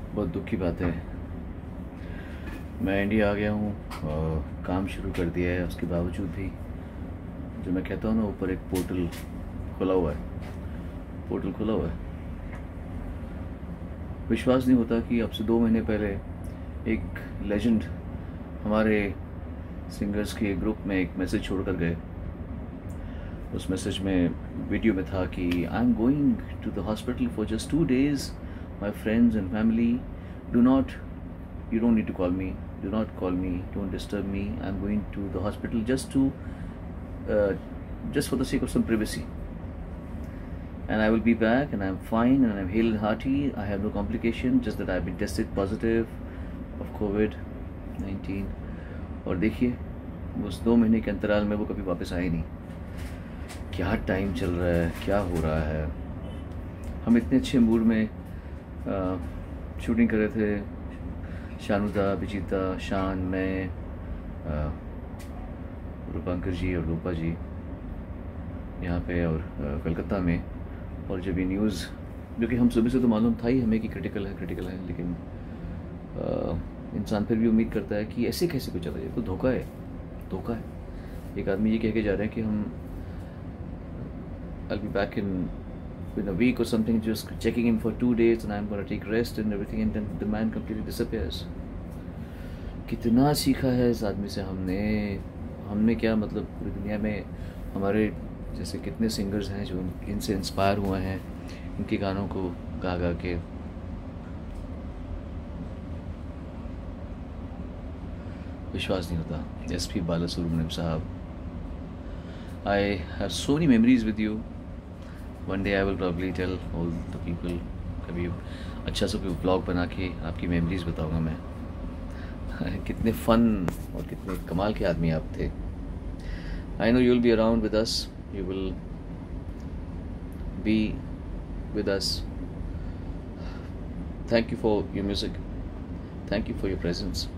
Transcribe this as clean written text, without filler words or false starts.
बहुत दुख की बात है। मैं इंडिया आ गया हूँ और काम शुरू कर दिया है। उसके बावजूद भी जो मैं कहता हूँ ना, ऊपर एक पोर्टल खुला हुआ है। विश्वास नहीं होता कि अब से 2 महीने पहले एक लेजेंड हमारे सिंगर्स के ग्रुप में एक मैसेज छोड़ कर गए। उस मैसेज में, वीडियो में था कि I am going to the hospital for just 2 days, my friends and family, you don't need to call me, do not call me, don't disturb me, I'm going to the hospital just for the sake of some privacy, and I will be back and I'm fine and I'm hale and hearty, I have no complication, just that I've been tested positive of COVID-19। और देखिए, उस 2 महीने के अंतराल में वो कभी वापस आए नहीं। क्या टाइम चल रहा है, क्या हो रहा है। हम इतने अच्छे मूड में शूटिंग कर रहे थे, शानुदा, विजिता, शान, मैं, रूपांकर जी और रूपा जी यहाँ पे और कलकत्ता में। और जब ये न्यूज़, जो कि हम सुबह से तो मालूम था ही हमें कि क्रिटिकल है, लेकिन इंसान फिर भी उम्मीद करता है कि ऐसे कैसे कुछ चला जाए। तो धोखा है। एक आदमी ये कह के जा रहे हैं कि हम I'll be back in a week or something, just checking in for 2 days and I'm going to take rest and everything, and then the man completely disappears। कितना सीखा है इस आदमी से हमने क्या, मतलब पूरी दुनिया में हमारे जैसे कितने सिंगर्स हैं जो इनसे इंस्पायर हुए हैं, इनके गानों को गा के। विश्वास नहीं होता। SP बालासुब्रमण्यम साहब, I have so many memories with you। One day I will probably tell all the people, कभी अच्छा सा कोई ब्लॉग बना के आपकी मेमोरीज बताऊंगा मैं। कितने फन और कितने कमाल के आदमी आप थे। I know you will be around with us, you will be with us। Thank you for your music, thank you for your presence।